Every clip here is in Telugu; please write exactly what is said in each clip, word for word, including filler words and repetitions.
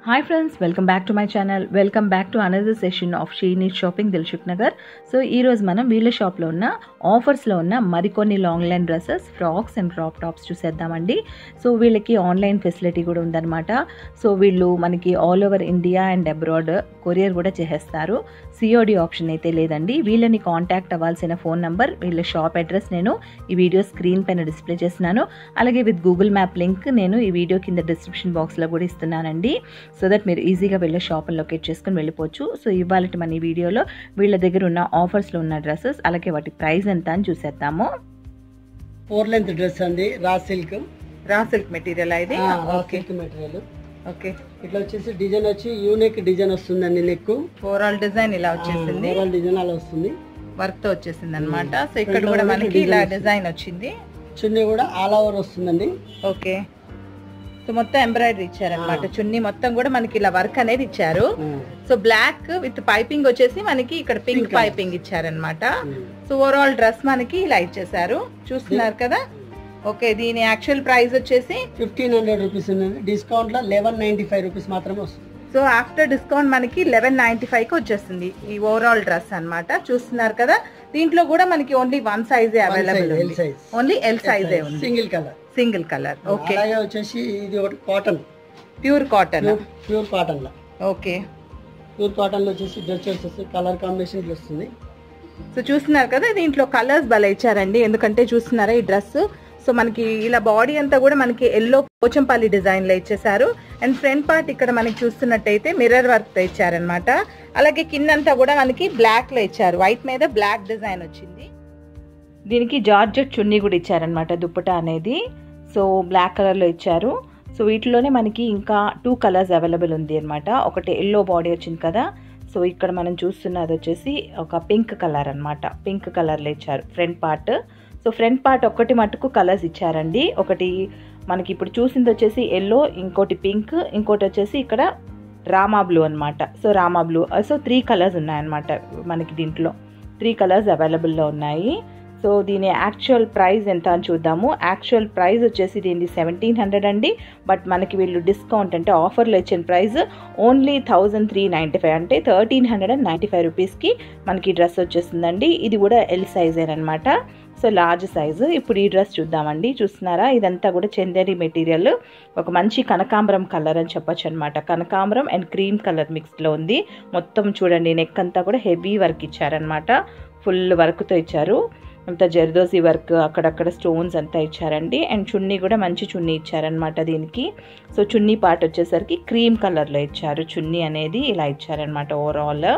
Hi friends, welcome back to my channel. Welcome back to another session of She Needs Shopping Dilshuk Nagar. So ee roju manam veela shop lo unna offers lo unna marikonni long line dresses, frocks and crop tops chuseddamandi. So veelaki online facility kuda undanamata. So veellu manaki all over India and abroad courier kuda chestharu. C O D option aithe ledandi. Veelani contact avvalsina phone number, veella shop address nenu ee video screen paina display chestunanu. Alage with Google Map link nenu ee video kinda description box lo kuda istunanandi. So that మీరు ఈజీగా వెళ్ళే షాప్ని లొకేట్ చేసుకుని వెళ్ళిపోవచ్చు. సో ఇవాళ మన ఈ వీడియోలో వీళ్ళ దగ్గర ఉన్న ఆఫర్స్లో ఉన్న డ్రెస్సెస్ అలాగే వాటి ప్రైస్ ఎంత అని చూసేద్దాము. ఫోర్ లెంత్ డ్రెస్ అండి, raw silk raw silk material ఇది. ఓకే మెటీరియల్ ఓకే, ఇట్లా వచ్చేసి డిజైన్ వచ్చి యూనిక్ డిజైన్ వస్తుందండి. నెక్ ఓవరాల్ డిజైన్ ఇలా వచ్చేసింది, ఓవరాల్ డిజైన్ అలా వస్తుంది, వర్క్ తో వచ్చేసింది అనమాట. సో ఇక్కడ కూడా మనకి ఇలా డిజైన్ వచ్చింది. చున్నీ కూడా ఆల్ ఓవర్ వస్తుందండి. ఓకే, సో మొత్తం ఎంబ్రాయిడరీ ఇచ్చారనమాట. చున్నీ మొత్తం కూడా మనకి ఇలా వర్క్ అనేది ఇచ్చారు. సో బ్లాక్ విత్ పైపింగ్ వచ్చేసి మనకి ఇక్కడ పింక్ పైపింగ్ ఇచ్చారనమాట. సో ఓవరాల్ డ్రెస్ మనకి ఇలా ఇచ్చేసారు, చూస్తున్నారు కదా. ఓకే, దీని యాక్చువల్ ప్రైస్ వచ్చేసి ఫిఫ్టీన్ హండ్రెడ్ రూపీస్ ఉందండి. డిస్కౌంట్ లో లెవెన్ నైన్టీ ఫైవ్ రూపీస్ మాత్రమే వస్తుంది. సో ఆఫ్టర్ డిస్కౌంట్ మనకి లెవెన్ నైన్టీ ఫైవ్ కి వచ్చేస్తుంది ఈ ఓవరాల్ డ్రెస్ అనమాట. చూస్తున్నారు కదా, దీంట్లో కూడా మనకి ఓన్లీ వన్ సైజే అవైలబుల్, ఓన్లీ ఎల్ సైజే ఉంది, single colour single colour. Okay, అలాగే వచ్చేసి ఇది ఒకటి cotton, pure cotton, pure cotton లో. ఓకే, ప్యూర్ కాటన్ లో వచ్చేసి డ్రెస్ వచ్చేసి కలర్ కాంబినేషన్ వస్తుంది. సో చూస్తున్నారు కదా, దీంట్లో కలర్స్ భలే ఇచ్చారండి. ఎందుకంటే చూస్తున్నారా ఈ డ్రెస్, సో మనకి ఇలా బాడీ అంతా కూడా మనకి ఎల్లో పోచంపల్లి డిజైన్ లో ఇచ్చేసారు. అండ్ ఫ్రంట్ పార్ట్ ఇక్కడ మనకి చూస్తున్నట్టయితే మిర్రర్ వర్క్ తో ఇచ్చారనమాట. అలాగే కిందంతా కూడా మనకి బ్లాక్ లో ఇచ్చారు, వైట్ మీద బ్లాక్ డిజైన్ వచ్చింది. దీనికి జార్జెట్ చున్నీ కూడా ఇచ్చారనమాట, దుప్పటా అనేది. సో బ్లాక్ కలర్ లో ఇచ్చారు. సో వీటిలోనే మనకి ఇంకా టూ కలర్స్ అవైలబుల్ ఉంది అనమాట. ఒకటి ఎల్లో బాడీ వచ్చింది కదా, సో ఇక్కడ మనం చూస్తున్నది వచ్చేసి ఒక పింక్ కలర్ అనమాట. పింక్ కలర్ లో ఇచ్చారు front part. So front part ఒక్కటి మటుకు కలర్స్ ఇచ్చారండి. ఒకటి మనకి ఇప్పుడు చూసింది వచ్చేసి ఎల్లో, ఇంకోటి పింక్, ఇంకోటి వచ్చేసి ఇక్కడ రామా బ్లూ అనమాట. So Rama blue, so three colours ఉన్నాయన్నమాట మనకి. దీంట్లో త్రీ కలర్స్ అవైలబుల్లో ఉన్నాయి. సో దీని యాక్చువల్ ప్రైస్ ఎంత అని చూద్దాము. యాక్చువల్ ప్రైస్ వచ్చేసి దీనిది సెవెంటీన్ హండ్రెడ్ అండి. బట్ మనకి వీళ్ళు డిస్కౌంట్ అంటే ఆఫర్లో ఇచ్చిన price only thousand three ninety five అంటే thirteen hundred and ninety five రూపీస్కి మనకి డ్రెస్ వచ్చేస్తుందండి. ఇది కూడా ఎల్ సైజేనమాట, సో లార్జ్ సైజు. ఇప్పుడు ఈ డ్రెస్ చూద్దామండి. చూస్తున్నారా, ఇదంతా కూడా చందేరి మెటీరియల్, ఒక మంచి కనకాంబరం కలర్ అని చెప్పొచ్చు అనమాట. కనకాంబరం అండ్ క్రీమ్ కలర్ మిక్స్లో ఉంది. మొత్తం చూడండి, నెక్ అంతా కూడా హెవీ వర్క్ ఇచ్చారనమాట, ఫుల్ వర్క్తో ఇచ్చారు. అంతా జర్దోజీ వర్క్, అక్కడక్కడ స్టోన్స్ అంతా ఇచ్చారండి. అండ్ చున్నీ కూడా మంచి చున్నీ ఇచ్చారనమాట దీనికి. సో చున్నీ పార్ట్ వచ్చేసరికి క్రీమ్ కలర్లో ఇచ్చారు. చున్నీ అనేది ఇలా ఇచ్చారనమాట. ఓవరాల్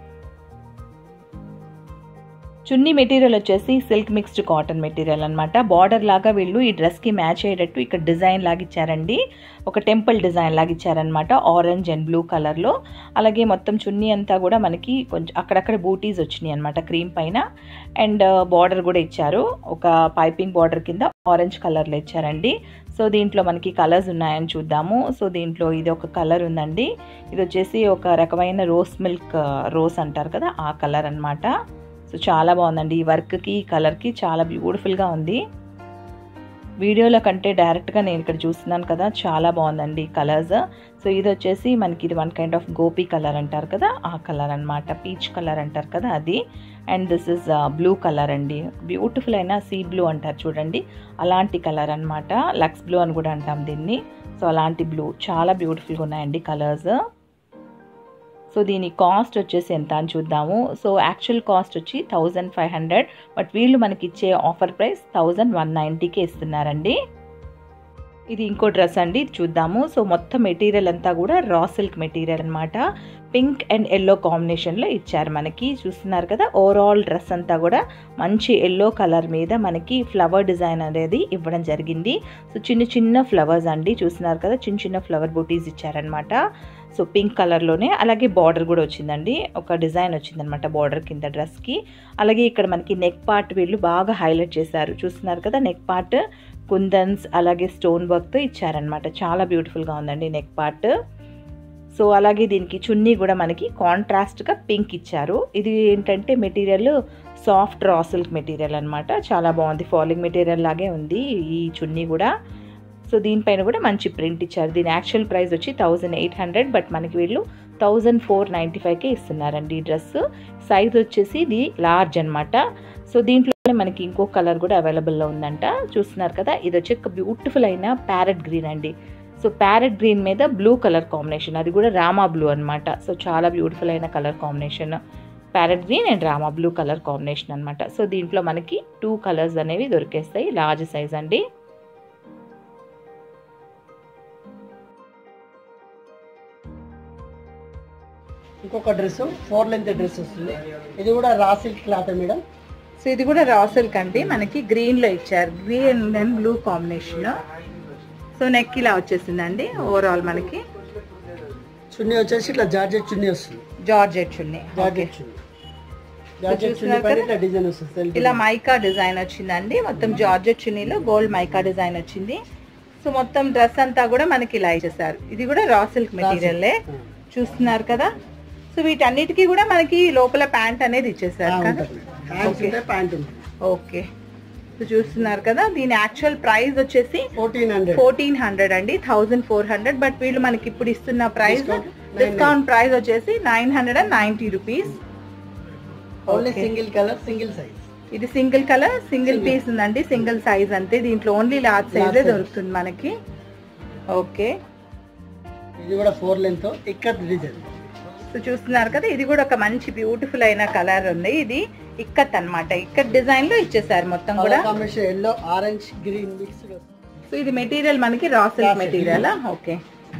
చున్నీ మెటీరియల్ వచ్చేసి సిల్క్ మిక్స్డ్ కాటన్ మెటీరియల్ అనమాట. బార్డర్ లాగా వీళ్ళు ఈ డ్రెస్కి మ్యాచ్ అయ్యేటట్టు ఇక్కడ డిజైన్ లాగా ఇచ్చారండి. ఒక టెంపుల్ డిజైన్ లాగా ఇచ్చారనమాట, ఆరెంజ్ అండ్ బ్లూ కలర్లో. అలాగే మొత్తం చున్నీ అంతా కూడా మనకి కొంచెం అక్కడక్కడ బూటీస్ వచ్చినాయి అనమాట క్రీమ్ పైన. అండ్ బార్డర్ కూడా ఇచ్చారు, ఒక పైపింగ్ బార్డర్ కింద ఆరెంజ్ కలర్లో ఇచ్చారండి. సో దీంట్లో మనకి కలర్స్ ఉన్నాయని చూద్దాము. సో దీంట్లో ఇది ఒక కలర్ ఉందండి. ఇది వచ్చేసి ఒక రకమైన రోస్ మిల్క్ రోస్ అంటారు కదా, ఆ కలర్ అనమాట. సో చాలా బాగుందండి, ఈ వర్క్కి కలర్కి చాలా బ్యూటిఫుల్గా ఉంది. వీడియోలో కంటే డైరెక్ట్గా నేను ఇక్కడ చూస్తున్నాను కదా, చాలా బాగుందండి కలర్స్. సో ఇది వచ్చేసి మనకి ఇది వన్ కైండ్ ఆఫ్ గోపీ కలర్ అంటారు కదా, ఆ కలర్ అనమాట. పీచ్ కలర్ అంటారు కదా అది. And this is blue colour అండి, బ్యూటిఫుల్ అయిన సీ బ్లూ అంటారు చూడండి, అలాంటి కలర్ అనమాట. లక్స్ బ్లూ అని కూడా అంటాం దీన్ని. సో అలాంటి బ్లూ చాలా బ్యూటిఫుల్గా ఉన్నాయండి కలర్స్. సో దీని కాస్ట్ వచ్చేసి ఎంత అని చూద్దాము. సో యాక్చువల్ కాస్ట్ వచ్చి థౌజండ్ ఫైవ్ హండ్రెడ్ బట్ వీళ్ళు మనకి ఇచ్చే ఆఫర్ ప్రైస్ థౌజండ్ వన్ నైంటీకి ఇస్తున్నారండి. ఇది ఇంకో డ్రెస్ అండి, ఇది చూద్దాము. సో మొత్తం మెటీరియల్ అంతా కూడా రా సిల్క్ మెటీరియల్ అనమాట. పింక్ అండ్ ఎల్లో కాంబినేషన్లో ఇచ్చారు మనకి. చూస్తున్నారు కదా, ఓవరాల్ డ్రెస్ అంతా కూడా మంచి ఎల్లో కలర్ మీద మనకి ఫ్లవర్ డిజైన్ అనేది ఇవ్వడం జరిగింది. సో చిన్న చిన్న ఫ్లవర్స్ అండి, చూస్తున్నారు కదా, చిన్న చిన్న ఫ్లవర్ బూటీస్ ఇచ్చారనమాట. సో పింక్ కలర్లోనే. అలాగే బార్డర్ కూడా వచ్చిందండి, ఒక డిజైన్ వచ్చిందనమాట బార్డర్ కింద డ్రెస్కి. అలాగే ఇక్కడ మనకి నెక్ పార్ట్ వీళ్ళు బాగా హైలైట్ చేశారు. చూస్తున్నారు కదా, నెక్ పార్ట్ కుందన్స్ అలాగే స్టోన్ వర్క్తో ఇచ్చారనమాట. చాలా బ్యూటిఫుల్గా ఉందండి నెక్ పార్ట్. సో అలాగే దీనికి చున్నీ కూడా మనకి కాంట్రాస్ట్గా పింక్ ఇచ్చారు. ఇది ఏంటంటే material soft raw silk material అనమాట. చాలా బాగుంది, ఫాలింగ్ మెటీరియల్ లాగే ఉంది ఈ చున్నీ కూడా. సో దీనిపైన కూడా మంచి ప్రింట్ ఇచ్చారు. దీని యాక్చువల్ ప్రైస్ వచ్చి థౌజండ్ ఎయిట్ హండ్రెడ్ బట్ మనకి వీళ్ళు థౌజండ్ ఫోర్ నైంటీ ఫైవ్కే ఇస్తున్నారండి ఈ డ్రెస్. సైజ్ వచ్చేసి ఇది లార్జ్ అనమాట. సో దీంట్లో మనకి ఇంకో కలర్ కూడా అవైలబుల్లో ఉందంట. చూస్తున్నారు కదా, ఇది వచ్చి ఒక బ్యూటిఫుల్ అయిన ప్యారెట్ గ్రీన్ అండి. సో ప్యారెట్ గ్రీన్ మీద బ్లూ కలర్ కాంబినేషన్, అది కూడా రామా బ్లూ అనమాట. సో చాలా బ్యూటిఫుల్ అయిన colour combination, parrot green and Rama blue colour combination అనమాట. సో దీంట్లో మనకి టూ కలర్స్ అనేవి దొరికేస్తాయి, లార్జ్ సైజ్ అండి. ఇంకొక డ్రెస్ ఫోర్ లెంత్ డ్రెస్ వస్తుంది. ఇది కూడా raw silk cloth madam. So ఇది కూడా రా సిల్క్ అండి, మనకి గ్రీన్లో ఇచ్చారు, green and blue combination. So neck ఇలా వచ్చేసిందండి. ఓవరాల్ మనకి చున్నీ వచ్చేసి ఇట్లా జార్జెట్ చున్నీ వస్తుంది. Georgette chunni, georgette chunni, georgette chunni పైన ఇట్లా డిజైన్ వస్తుంది. ఇలా మైకా డిజైన్ వచ్చిందండి. మొత్తం జార్జెట్ చున్నీలో గోల్డ్ మైకా డిజైన్ వచ్చింది. సో మొత్తం డ్రెస్ అంతా కూడా మనకి ఇలా ఇచ్చేసారు. ఇది కూడా రా సిల్క్ మెటీరియల్లే, చూస్తున్నారు కదా. సో వీటన్నిటికీ కూడా మనకి లోపల ప్యాంట్ అనేది ఇచ్చేసారు కదా. ఓకే, సో చూస్తున్నారు కదా. దీని యాక్చువల్ ప్రైస్ వచ్చేసి ఫోర్టీన్ హండ్రెడ్ ఫోర్టీన్ హండ్రెడ్ అండి, థౌజండ్ ఫోర్ హండ్రెడ్ బట్ వీళ్ళు మనకి ఇప్పుడు ఇస్తున్న ప్రైస్ డిస్కౌంట్ ప్రైస్ వచ్చేసి nine hundred and ninety rupees. Only single colour single size. ఇది సింగిల్ కలర్ సింగిల్ పీస్ ఉందండి, సింగిల్ సైజ్ అంతే. దీంట్లో ఓన్లీ లార్జ్ సైజే దొరుకుతుంది మనకి. ఓకే, ఇది కూడా four length ikat design. So చూస్తున్నారు కదా, ఇది కూడా ఒక మంచి బ్యూటిఫుల్ అయిన కలర్ ఉంది. ఇది ఇక్కత్ అన్నమాట, ఇక్కత్ డిజైన్ లో ఇచ్చేసారు మొత్తం కూడా. Yellow orange green mix. So ఇది మెటీరియల్ మనకి raw silk material. Okay,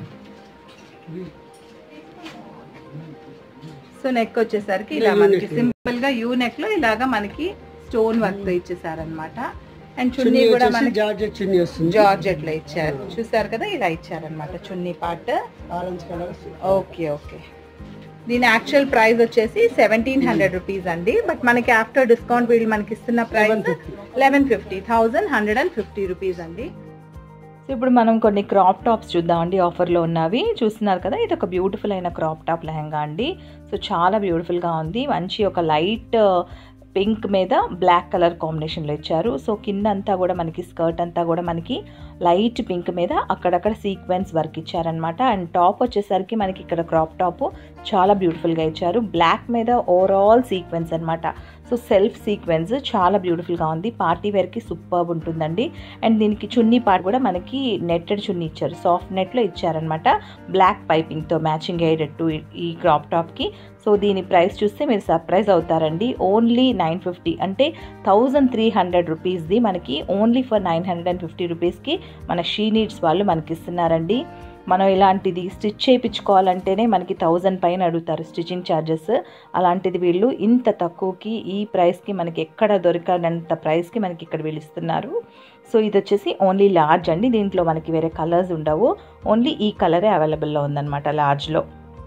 so neck వచ్చేసరికి ఇలా మనకి సింపుల్ గా యూ నెక్ లో ఇలాగా మనకి స్టోన్ వర్క్ తో ఇచ్చేసారనమాట. అండ్ చున్నీ కూడా మనకి జార్జెట్ చున్నీ వస్తుంది, జార్జెట్ లో ఇచ్చారు. చూసారు కదా, ఇలా ఇచ్చారనమాట chunni part. Orange colour. Okay okay, దీని యాక్చువల్ ప్రైస్ వచ్చేసి సెవెంటీన్ హండ్రెడ్ రూపీస్ అండి బట్ మనకి ఆఫ్టర్ డిస్కౌంట్ వీళ్ళు మనకి ఇస్తున్న price eleven fifty thousand hundred and fifty rupees అండి. సో ఇప్పుడు మనం కొన్ని క్రాప్ టాప్స్ చూద్దామండి, ఆఫర్లో ఉన్నవి. చూస్తున్నారు కదా, ఇది ఒక బ్యూటిఫుల్ అయిన క్రాప్ టాప్ లెహంగా అండి. సో చాలా బ్యూటిఫుల్గా ఉంది, మంచి ఒక లైట్ పింక్ మీద బ్లాక్ కలర్ కాంబినేషన్లో ఇచ్చారు. సో కింద అంతా కూడా మనకి స్కర్ట్ అంతా కూడా మనకి లైట్ పింక్ మీద అక్కడక్కడ సీక్వెన్స్ వర్క్ ఇచ్చారనమాట. అండ్ టాప్ వచ్చేసరికి మనకి ఇక్కడ క్రాప్ టాప్ చాలా బ్యూటిఫుల్గా ఇచ్చారు, బ్లాక్ మీద ఓవరాల్ సీక్వెన్స్ అనమాట. సో సెల్ఫ్ సీక్వెన్స్ చాలా బ్యూటిఫుల్గా ఉంది, పార్టీ వేర్కి సూపర్బ్ ఉంటుందండి. అండ్ దీనికి చున్నీ పార్ట్ కూడా మనకి నెట్టెడ్ చున్నీ ఇచ్చారు, సాఫ్ట్ నెట్లో ఇచ్చారనమాట, బ్లాక్ పైపింగ్తో మ్యాచింగ్ అయ్యేటట్టు ఈ క్రాప్ టాప్కి. సో దీని ప్రైస్ చూస్తే మీరు సర్ప్రైజ్ అవుతారండి, ఓన్లీ నైన్ ఫిఫ్టీ అంటే థౌజండ్ త్రీ హండ్రెడ్ రూపీస్ది మనకి only for nine hundred and fifty రూపీస్కి మన షీ నీడ్స్ వాళ్ళు మనకి ఇస్తున్నారండి. మనం ఇలాంటిది స్టిచ్ చేయించుకోవాలంటేనే మనకి థౌజండ్ పైన అడుగుతారు స్టిచ్చింగ్ ఛార్జెస్, అలాంటిది వీళ్ళు ఇంత తక్కువకి ఈ ప్రైస్కి మనకి ఎక్కడ దొరకనంత ప్రైస్కి మనకి ఇక్కడ వీళ్ళు ఇస్తున్నారు. సో ఇది వచ్చేసి ఓన్లీ లార్జ్ అండి, దీంట్లో మనకి వేరే కలర్స్ ఉండవు, ఓన్లీ ఈ కలరే అవైలబుల్లో ఉందన్నమాట లార్జ్లో.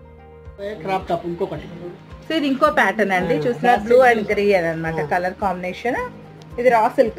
క్రాప్ టాప్ ఇంకొకటి. సో ఇది ఇంకో ప్యాటర్న్ అండి, చూస్తున్నారు బ్లూ అండ్ గ్రీన్ అనమాట కలర్ కాంబినేషన్. ఇది రా సిల్క్.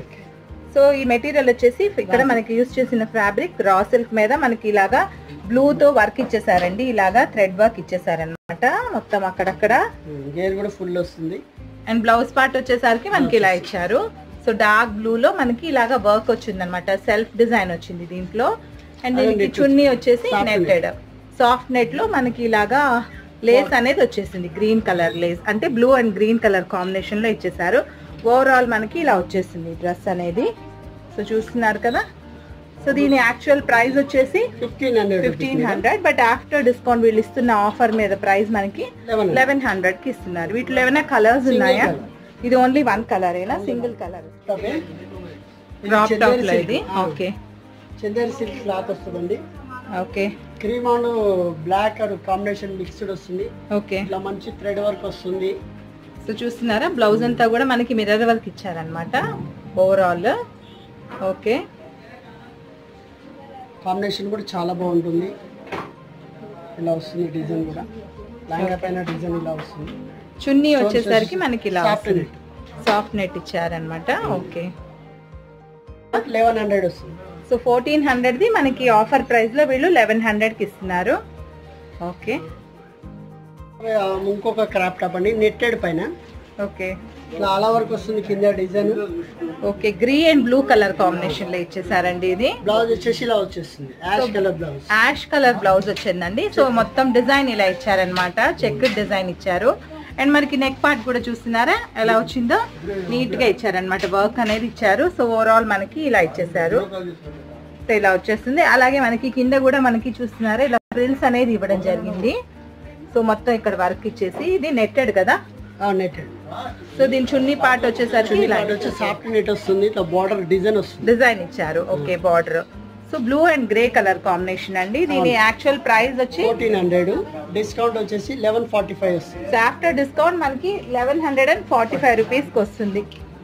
సో ఈ మెటీరియల్ వచ్చేసి ఇక్కడ మనకి యూజ్ చేసిన ఫ్యాబ్రిక్ రా సిల్క్ మీద మనకి ఇలాగా బ్లూతో వర్క్ ఇచ్చేసారండి, ఇలాగా థ్రెడ్ వర్క్ ఇచ్చేసారనమాట మొత్తం అక్కడక్కడ. గేర్ కూడా ఫుల్ వస్తుంది. అండ్ బ్లౌజ్ పార్ట్ వచ్చేసరికి మనకి ఇలా ఇచ్చారు. సో డార్క్ బ్లూ లో మనకి ఇలాగా వర్క్ వచ్చింది అనమాట, సెల్ఫ్ డిజైన్ వచ్చింది దీంట్లో. అండ్ దీనికి చున్నీ వచ్చేసి నెట్టెడ్ సాఫ్ట్ నెట్ లో మనకి ఇలాగా లేస్ అనేది వచ్చేసింది, గ్రీన్ కలర్ లేస్ అంటే blue and green colour combination లో ఇచ్చేసారు. ఓవరాల్ మనకి ఇలా వచ్చేసింది డ్రెస్ అనేది. సో చూస్తున్నారు కదా, సో దీని యాక్చువల్ ప్రైస్ వచ్చేసి fifteen hundred but after discount వీళ్ళు ఇస్తున్న ఆఫర్ మీద ప్రైస్ మనకి లెవెన్ హండ్రెడ్ కి ఇస్తున్నారు. వీటిలో ఏమైనా కలర్స్ ఉన్నాయా? ఇది ఓన్లీ వన్ కలర్ ఏనా, సింగిల్ కలర్ క్రాప్ టాప్ లో ఇది. ఓకే, చందేరి సిల్క్ క్లాత్ వస్తుందండి. Okay, cream and black combination mixed వస్తుంది. ఓకే, ఇట్లా మంచి థ్రెడ్ వర్క్ వస్తుంది. సో చూస్తున్నారా, బ్లౌజ్ అంతా కూడా మనకి మిర్రర్ వర్క్ ఇచ్చారనమాట ఓవరాల్. ఓకే, కాంబినేషన్ కూడా చాలా బాగుంటుంది, ఇలా వస్తుంది డిజైన్ కూడా, లెహంగా పైన డిజైన్ ఇలా వస్తుంది. చున్నీ వచ్చేసరికి మనకి ఇలా సాఫ్ట్ నెట్ ఇచ్చారనమాట. ఓకే, లెవెన్ హండ్రెడ్ వస్తుంది. సో ఫోర్టీన్ హండ్రెడ్ది మనకి ఆఫర్ ప్రైస్లో వీళ్ళు లెవెన్ హండ్రెడ్కి ఇస్తున్నారు. ఓకే, ఇంకొక క్రాప్ టాప్ అండి నెట్టెడ్ పైన. ఓకే ఇట్లా ఆల్ ఓవర్కి వస్తుంది కింద design. Okay green and blue colour combination లో ఇచ్చేసారండి. ఇది బ్లౌజ్ వచ్చేసి ఇలా వచ్చేస్తుంది ash colour blouse. Ash colour blouse వచ్చిందండి. సో మొత్తం డిజైన్ ఇలా ఇచ్చారనమాట, చెక్ డిజైన్ ఇచ్చారు. అండ్ మనకి నెక్ పార్ట్ కూడా చూస్తున్నారా ఎలా వచ్చిందో, నీట్ గా ఇచ్చారనమాట, వర్క్ అనేది ఇచ్చారు. సో ఓవరాల్ మనకి ఇలా ఇచ్చేసారు. సో ఇలా వచ్చేస్తుంది. అలాగే మనకి కింద కూడా మనకి చూస్తున్నారా ఇలా ఫ్రిల్స్ అనేది ఇవ్వడం జరిగింది. సో మొత్తం ఇక్కడ వర్క్ ఇచ్చేసి, ఇది నెట్టెడ్ కదా, నెట్టెడ్. సో దీని చున్నీ పార్ట్ వచ్చేసరికి ఇలా సాఫ్ట్ నెట్ వస్తుంది, ఇట్లా బార్డర్ డిజైన్ వస్తుంది, డిజైన్ ఇచ్చారు. Okay border. So blue and grey colour combination అండి. దీని యాక్చువల్ ప్రైస్ వచ్చి ఫోర్టీన్ హండ్రెడ్, డిస్కౌంట్ వచ్చేసి లెవెన్ ఫార్టీ ఫైవ్ వస్తుంది. సో ఆఫ్టర్ డిస్కౌంట్ మనకి eleven hundred and forty five rupees కి వస్తుంది.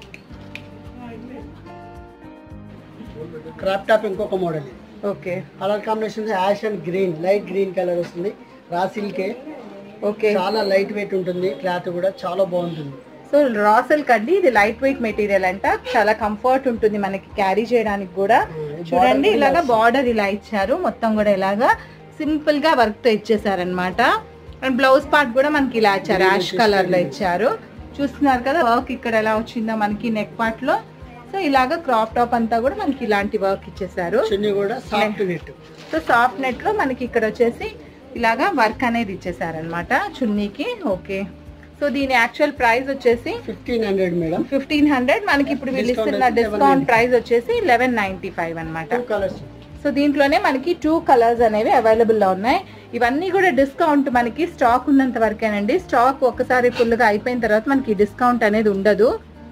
క్రాప్ టాప్ ఇంకొక model. Okay colour combination ash and green, light green colour వస్తుంది, రా సిల్కే. ఓకే చాలా లైట్ వెయిట్ ఉంటుంది, క్లాత్ కూడా చాలా బాగుంటుంది. సో రా సిల్క్ అండి, ఇది లైట్ వెయిట్ మెటీరియల్ అంట, చాలా కంఫర్ట్ ఉంటుంది మనకి క్యారీ చేయడానికి కూడా. చూడండి ఇలాగా బార్డర్ ఇలా ఇచ్చారు, మొత్తం కూడా ఇలాగా సింపుల్ గా వర్క్ తో ఇచ్చేసారనమాట. అండ్ బ్లౌజ్ పార్ట్ కూడా మనకి ఇలా ఇచ్చారు, యాష్ కలర్ లో ఇచ్చారు. చూస్తున్నారు కదా వర్క్ ఇక్కడ ఎలా వచ్చిందో మనకి నెక్ పార్ట్ లో. సో ఇలాగా క్రాప్ టాప్ అంతా కూడా మనకి ఇలాంటి వర్క్ ఇచ్చేసారు. సో సాఫ్ట్ నెట్ లో మనకి ఇక్కడ వచ్చేసి ఇలాగా వర్క్ అనేది ఇచ్చేసారనమాట చున్నీకి. ఓకే సో దీని యాక్చువల్ ప్రైస్ వచ్చేసి fifteen hundred madam, fifteen hundred మనకి ఇప్పుడు వీళ్ళు ఇస్తున్న డిస్కౌంట్ ప్రైస్ వచ్చేసి లెవెన్ నైన్టీ ఫైవ్ అనమాట. సో దీంట్లోనే మనకి టూ కలర్స్ అనేవి అవైలబుల్ లో ఉన్నాయి. ఇవన్నీ కూడా డిస్కౌంట్ మనకి స్టాక్ ఉన్నంత వరకేనండి. స్టాక్ ఒక్కసారి ఫుల్ గా అయిపోయిన తర్వాత మనకి డిస్కౌంట్ అనేది ఉండదు.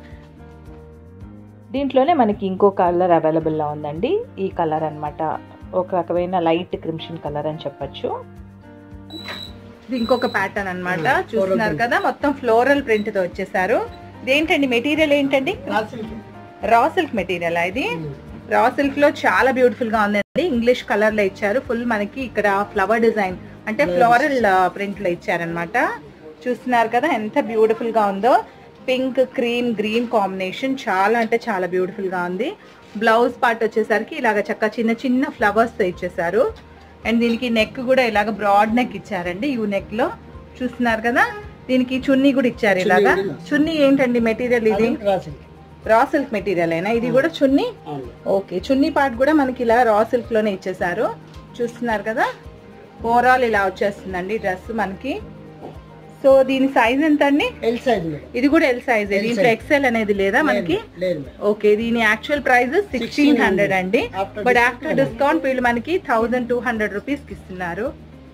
దీంట్లోనే మనకి ఇంకో కలర్ అవైలబుల్ లో ఉందండి. ఈ కలర్ అనమాట, ఒక రకమైన లైట్ క్రిమ్షన్ కలర్ అని చెప్పచ్చు. ఇది ఇంకొక ప్యాటర్న్ అనమాట. చూస్తున్నారు కదా మొత్తం ఫ్లోరల్ ప్రింట్ తో వచ్చేసారు. ఇదేంటండి మెటీరియల్ ఏంటండి? రా సిల్క్ మెటీరియల్. ఇది రా సిల్క్ లో చాలా బ్యూటిఫుల్ గా ఉందండి. ఇంగ్లీష్ కలర్ లో ఇచ్చారు. ఫుల్ మనకి ఇక్కడ ఫ్లవర్ డిజైన్ అంటే ఫ్లోరల్ ప్రింట్ లో ఇచ్చారనమాట. చూస్తున్నారు కదా ఎంత బ్యూటిఫుల్ గా ఉందో. పింక్ క్రీమ్ గ్రీన్ కాంబినేషన్ చాలా అంటే చాలా బ్యూటిఫుల్ గా ఉంది. బ్లౌజ్ పార్ట్ వచ్చేసరికి ఇలాగ చక్క చిన్న చిన్న ఫ్లవర్స్ తో ఇచ్చేసారు. అండ్ దీనికి నెక్ కూడా ఇలాగ బ్రాడ్ నెక్ ఇచ్చారండి యూ నెక్ లో. చూస్తున్నారు కదా దీనికి చున్నీ కూడా ఇచ్చారు ఇలాగా. చున్నీ ఏంటండి మెటీరియల్? ఇది రా సిల్క్ మెటీరియల్ అయినా ఇది కూడా చున్నీ. ఓకే చున్నీ పార్ట్ కూడా మనకి ఇలా రా సిల్క్ లోనే ఇచ్చేసారు. చూస్తున్నారు కదా ఓవరాల్ ఇలా వచ్చేస్తుందండి డ్రెస్ మనకి. సో దీని సైజ్ ఎంత అండి? L size. ఇది కూడా ఎల్ సైజ్. దీంట్లో ఎక్సెల్ అనేది లేదా మనకి? ఓకే దీని యాక్చువల్ ప్రైస్ సిక్స్టీన్ హండ్రెడ్ అండి. బట్ ఆఫ్టర్ డిస్కౌంట్ వీళ్ళు మనకి థౌసండ్ టూ హండ్రెడ్ రూపీస్ కి ఇస్తున్నారు.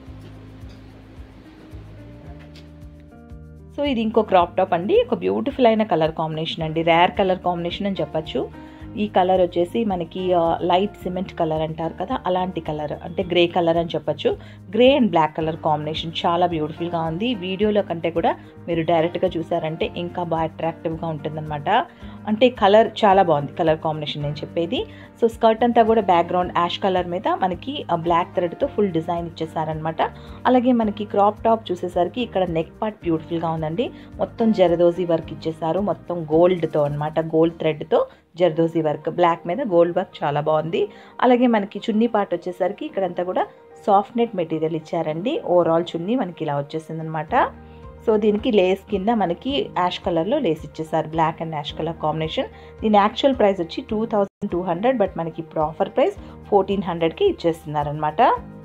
సో ఇది ఇంకో క్రాప్ టాప్ అండి. ఒక బ్యూటిఫుల్ అయిన కలర్ కాంబినేషన్ అండి, రేర్ కలర్ కాంబినేషన్ అని చెప్పచ్చు. ఈ కలర్ వచ్చేసి మనకి లైట్ సిమెంట్ కలర్ అంటారు కదా అలాంటి కలర్, అంటే గ్రే కలర్ అని చెప్పచ్చు. Grey and black colour combination చాలా బ్యూటిఫుల్గా ఉంది. వీడియోలో కంటే కూడా మీరు డైరెక్ట్గా చూసారంటే ఇంకా బాగా అట్రాక్టివ్గా ఉంటుందన్నమాట. అంటే కలర్ చాలా బాగుంది, కలర్ కాంబినేషన్ నేను చెప్పేది. సో స్కర్ట్ అంతా కూడా బ్యాక్గ్రౌండ్ యాష్ కలర్ మీద మనకి బ్లాక్ థ్రెడ్తో ఫుల్ డిజైన్ ఇచ్చేసారనమాట. అలాగే మనకి క్రాప్ టాప్ చూసేసరికి ఇక్కడ నెక్ పార్ట్ బ్యూటిఫుల్గా ఉందండి. మొత్తం జరదోజీ వర్క్ ఇచ్చేసారు, మొత్తం గోల్డ్తో అనమాట, గోల్డ్ థ్రెడ్తో జర్దోజీ వర్క్, బ్లాక్ మీద గోల్డ్ వర్క్ చాలా బాగుంది. అలాగే మనకి చున్నీ పార్ట్ వచ్చేసరికి ఇక్కడంతా కూడా సాఫ్ట్ నెట్ మెటీరియల్ ఇచ్చారండి. ఓవరాల్ చున్నీ మనకి ఇలా వచ్చేసింది అనమాట. సో దీనికి లేస్ కింద మనకి యాష్ కలర్లో లేస్ ఇచ్చేసారు, black and ash colour combination. దీని యాక్చువల్ ప్రైస్ వచ్చి two thousand two hundred but మనకి ఇప్పుడు ఆఫర్ ప్రైస్ ఫోర్టీన్ హండ్రెడ్కి ఇచ్చేస్తున్నారు అనమాట.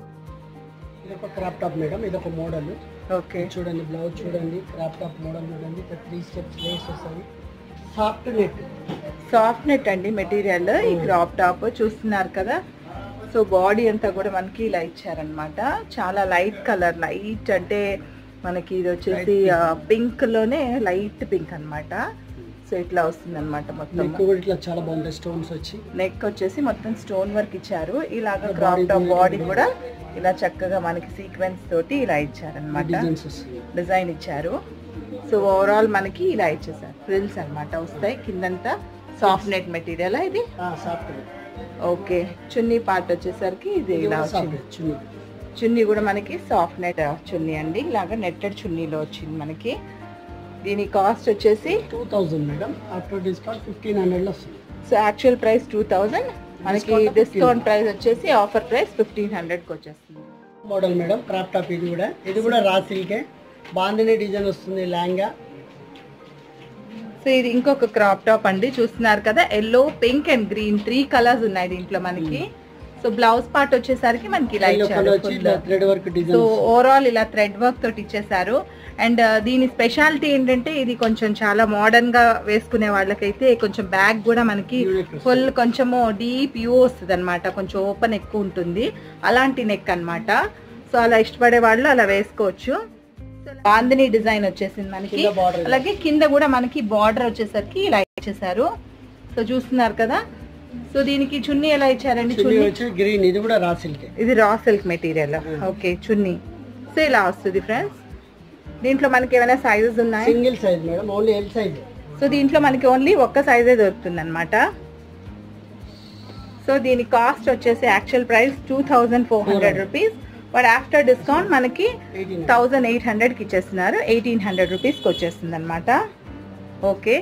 ఇదొక క్రాప్ టాప్ మేడం, ఇదొక మోడల్. ఓకే చూడండి బ్లౌజ్ చూడండి, క్రాప్ టాప్ మోడల్ చూడండి, త్రీ స్టెప్స్ లేస్ వస్తుంది, సాఫ్ట్ నెట్. సాఫ్ట్ నెట్ అండి మెటీరియల్ ఈ క్రాప్ టాప్. చూస్తున్నారు కదా సో బాడీ అంతా కూడా మనకి ఇలా ఇచ్చారనమాట. చాలా లైట్ కలర్, లైట్ అంటే మనకి ఇది వచ్చేసి పింక్ లోనే లైట్ పింక్ అనమాట. సో ఇట్లా వస్తుంది అనమాట. మొత్తం ఇట్లా చాలా బాగుంది, స్టోన్స్ వచ్చి నెక్ వచ్చేసి మొత్తం స్టోన్ వర్క్ ఇచ్చారు. ఇలాగ క్రాప్ టాప్ బాడీ కూడా ఇలా చక్కగా మనకి సీక్వెన్స్ తోటి ఇలా ఇచ్చారనమాట, డిజైన్ ఇచ్చారు. సో ఓవరాల్ మనకి ఇలా ఇచ్చేసారు, ఫ్రిల్స్ అనమాట వస్తాయి కిందంతా. సాఫ్ట్ నెట్ మెటీరియల్ ఇది. ఓకే చున్నీ పార్ట్ వచ్చేసరికి ఇది ఇలా వచ్చింది. చున్నీ కూడా మనకి సాఫ్ట్ నెట్ చున్నీ అండి, ఇలాగా నెట్టెడ్ చున్నీలో వచ్చింది మనకి. దీని కాస్ట్ వచ్చేసి two thousand madam, after discount fifteen hundred లో వస్తుంది. So actual price two thousand, మనకి డిస్కౌంట్ ప్రైస్ వచ్చేసి ఆఫర్ ప్రైస్ ఫిఫ్టీన్ హండ్రెడ్కి వచ్చేస్తుంది. Model madam crop top. ఇది కూడా ఇది కూడా రా సిల్కే, బాందిని డిజైన్ వస్తుంది, లెహంగా సో ఇది ఇంకొక క్రాప్ టాప్ అండి, చూస్తున్నారు కదా, yellow, pink and green three colours ఉన్నాయి దీంట్లో మనకి. సో బ్లౌజ్ పార్ట్ వచ్చేసరికి మనకి ఇలా ఇచ్చారు. సో ఓవరాల్ ఇలా థ్రెడ్ వర్క్ తోటి ఇచ్చేసారు. అండ్ దీని స్పెషాలిటీ ఏంటంటే ఇది కొంచెం చాలా మోడర్న్ గా వేసుకునే వాళ్ళకైతే కొంచెం బ్యాగ్ కూడా మనకి ఫుల్ కొంచెము డీప్ యూ వస్తుంది అనమాట, కొంచెం ఓపెన్ ఎక్కువ ఉంటుంది, అలాంటి నెక్ అనమాట. సో అలా ఇష్టపడే వాళ్ళు అలా వేసుకోవచ్చు. బాందిని డిజైన్ వచ్చేసింది మనకి, అలాగే కింద కూడా మనకి బార్డర్ వచ్చేసరికి ఇలా ఇచ్చేసారు. సో చూస్తున్నారు కదా. సో దీనికి చున్నీ ఎలా ఇచ్చారండి? చున్నీ గ్రీన్, ఇది కూడా రా సిల్క్, ఇది raw silk material. Okay, chunni so ఇలా వస్తుంది ఫ్రెండ్స్. దీంట్లో మనకి ఏమైనా సైజెస్ ఉన్నాయి? Single size madam, only L size. So దీంట్లో మనకి ఓన్లీ ఒక్క సైజే దొరుకుతుంది అనమాట. సో దీని కాస్ట్ వచ్చేసి actual price two thousand four hundred rupees, but after discount మనకి థౌజండ్ ఎయిట్ హండ్రెడ్కి ఇచ్చేస్తున్నారు, ఎయిటీన్ హండ్రెడ్ రూపీస్కి వచ్చేస్తుంది అనమాట. ఓకే,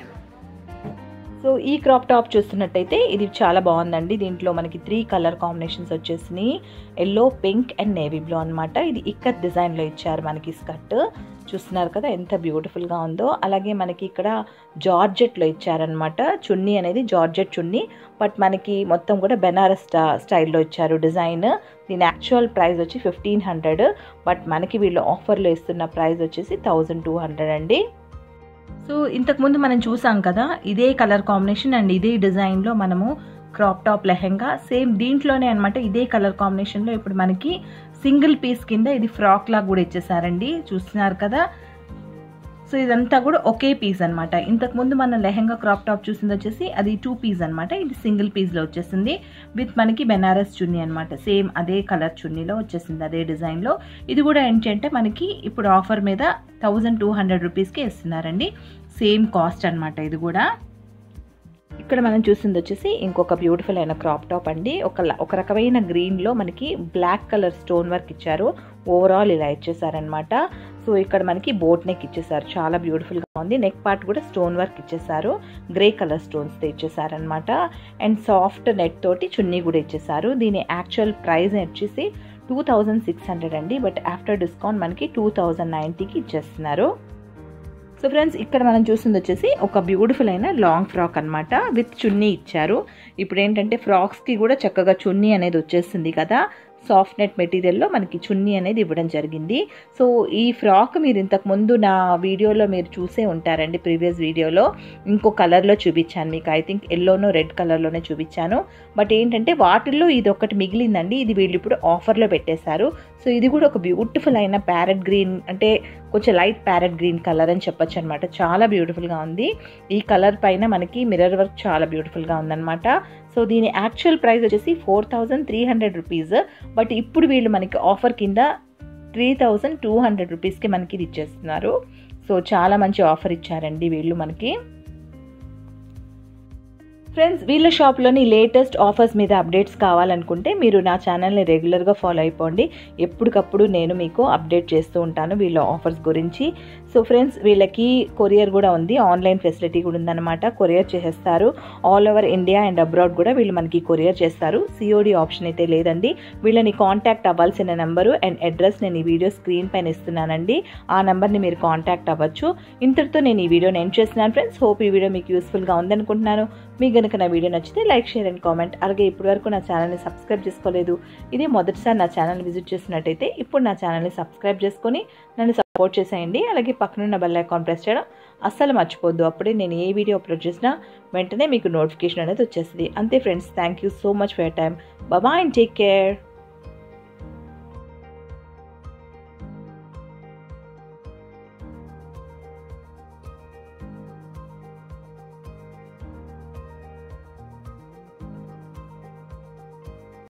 సో ఈ క్రాప్ టాప్ చూస్తున్నట్టయితే ఇది చాలా బాగుందండి. దీంట్లో మనకి త్రీ కలర్ కాంబినేషన్స్ వచ్చేసినాయి, yellow, pink and navy blue అనమాట. ఇది ఇక్కత్ డిజైన్లో ఇచ్చారు మనకి స్కర్ట్, చూస్తున్నారు కదా ఎంత బ్యూటిఫుల్గా ఉందో. అలాగే మనకి ఇక్కడ జార్జెట్లో ఇచ్చారనమాట, చున్నీ అనేది జార్జెట్ చున్నీ, బట్ మనకి మొత్తం కూడా బెనారస్ స్టా స్టైల్లో ఇచ్చారు డిజైన్. దీని యాక్చువల్ ప్రైస్ వచ్చి ఫిఫ్టీన్ హండ్రెడ్, బట్ మనకి వీళ్ళు ఆఫర్లో ఇస్తున్న ప్రైస్ వచ్చేసి థౌజండ్ టూ హండ్రెడ్ అండి. సో ఇంతకుముందు మనం చూసాం కదా ఇదే కలర్ కాంబినేషన్ అండ్ ఇదే డిజైన్లో మనము క్రాప్ టాప్ లెహెంగా, సేమ్ దీంట్లోనే అనమాట ఇదే కలర్ కాంబినేషన్లో ఇప్పుడు మనకి సింగిల్ పీస్ కింద ఇది ఫ్రాక్ లాగా కూడా ఇచ్చేసారండి, చూస్తున్నారు కదా. సో ఇదంతా కూడా ఒకే పీస్ అనమాట. ఇంతకుముందు మన లెహెంగా క్రాప్ టాప్ చూసింది వచ్చేసి అది టూ పీస్ అనమాట, ఇది సింగిల్ పీస్లో వచ్చేసింది విత్ మనకి బెనారస్ చున్నీ అనమాట. సేమ్ అదే కలర్ చున్నీలో వచ్చేసింది అదే డిజైన్లో. ఇది కూడా ఏంటంటే మనకి ఇప్పుడు ఆఫర్ మీద థౌజండ్ టూ హండ్రెడ్ రూపీస్కి ఇస్తున్నారండి, సేమ్ కాస్ట్ అనమాట ఇది కూడా. ఇక్కడ మనం చూసింది వచ్చేసి ఇంకొక బ్యూటిఫుల్ అయిన క్రాప్ టాప్ అండి. ఒక ఒక రకమైన గ్రీన్లో మనకి బ్లాక్ కలర్ స్టోన్ వర్క్ ఇచ్చారు, ఓవరాల్ ఇలా ఇచ్చేసారనమాట. సో ఇక్కడ మనకి బోట్ నెక్ ఇచ్చేసారు, చాలా బ్యూటిఫుల్గా ఉంది. నెక్ పార్ట్ కూడా స్టోన్ వర్క్ ఇచ్చేసారు, గ్రే కలర్ స్టోన్స్తో ఇచ్చేసారనమాట. అండ్ సాఫ్ట్ నెట్ తోటి చున్నీ కూడా ఇచ్చేసారు. దీని యాక్చువల్ ప్రైస్ వచ్చేసి టూ థౌజండ్ సిక్స్ హండ్రెడ్ అండి, బట్ ఆఫ్టర్ డిస్కౌంట్ మనకి టూ థౌజండ్ నైంటీకి ఇచ్చేస్తున్నారు. సో ఫ్రెండ్స్ ఇక్కడ మనం చూసింది వచ్చేసి ఒక బ్యూటిఫుల్ అయిన లాంగ్ ఫ్రాక్ అనమాట, విత్ చున్నీ ఇచ్చారు. ఇప్పుడు ఏంటంటే ఫ్రాక్స్కి కూడా చక్కగా చున్నీ అనేది వచ్చేస్తుంది కదా, సాఫ్ట్ నెట్ మెటీరియల్లో మనకి చున్నీ అనేది ఇవ్వడం జరిగింది. సో ఈ ఫ్రాక్ మీరు ఇంతకు ముందు నా వీడియోలో మీరు చూసే ఉంటారండి, ప్రీవియస్ వీడియోలో ఇంకో కలర్లో చూపించాను మీకు, ఐ థింక్ ఎల్లోనో రెడ్ కలర్లోనే చూపించాను. బట్ ఏంటంటే వాటిల్లో ఇది ఒకటి మిగిలిందండి, ఇది వీళ్ళు ఇప్పుడు ఆఫర్లో పెట్టేశారు. సో ఇది కూడా ఒక బ్యూటిఫుల్ అయిన ప్యారెట్ గ్రీన్, అంటే కొంచెం లైట్ ప్యారెట్ గ్రీన్ కలర్ అని చెప్పొచ్చు అనమాట, చాలా బ్యూటిఫుల్గా ఉంది. ఈ కలర్ పైన మనకి మిర్రర్ వర్క్ చాలా బ్యూటిఫుల్గా ఉందన్నమాట. సో దీని యాక్చువల్ ప్రైస్ వచ్చేసి four thousand three hundred rupees, but ఇప్పుడు వీళ్ళు మనకి ఆఫర్ కింద త్రీ థౌజండ్ టూ హండ్రెడ్ రూపీస్కి మనకి ఇది ఇచ్చేస్తున్నారు. సో చాలా మంచి ఆఫర్ ఇచ్చారండి వీళ్ళు మనకి. ఫ్రెండ్స్ వీళ్ళ షాప్లోని లేటెస్ట్ ఆఫర్స్ మీద అప్డేట్స్ కావాలనుకుంటే మీరు నా ఛానల్ని రెగ్యులర్గా ఫాలో అయిపోండి, ఎప్పటికప్పుడు నేను మీకు అప్డేట్ చేస్తూ ఉంటాను వీళ్ళ ఆఫర్స్ గురించి. సో ఫ్రెండ్స్ వీళ్ళకి కొరియర్ కూడా ఉంది, ఆన్లైన్ ఫెసిలిటీ కూడా ఉందన్నమాట, కొరియర్ చేసేస్తారు all over India and abroad కూడా వీళ్ళు మనకి కొరియర్ చేస్తారు. సిఓడి ఆప్షన్ అయితే లేదండి. వీళ్ళని కాంటాక్ట్ అవ్వాల్సిన నెంబరు అండ్ అడ్రస్ నేను ఈ వీడియో స్క్రీన్ పైన ఇస్తున్నానండి, ఆ నెంబర్ని మీరు కాంటాక్ట్ అవ్వచ్చు. ఇంతటితో నేను ఈ వీడియోని ఎండ్ చేస్తున్నాను ఫ్రెండ్స్. హోప్ ఈ వీడియో మీకు యూస్ఫుల్గా ఉందనుకుంటున్నాను. మీకు కనుక నా వీడియో నచ్చితే లైక్, షేర్ అండ్ కామెంట్. అలాగే ఇప్పటి వరకు నా ఛానల్ని సబ్స్క్రైబ్ చేసుకోలేదు, ఇదే మొదటిసారి నా ఛానల్ విజిట్ చేస్తున్నట్టయితే ఇప్పుడు నా ఛానల్ని సబ్స్క్రైబ్ చేసుకొని నన్ను సపోర్ట్ చేసేయండి. అలాగే పక్కనున్న బెల్ ఐకాన్ ప్రెస్ చేయడం అస్సలు మర్చిపోద్దు, అప్పుడే నేను ఏ వీడియో అప్లోడ్ చేసినా వెంటనే మీకు నోటిఫికేషన్ అనేది వచ్చేస్తుంది. అంతే friends, thank you so much for your time. Bye and take care.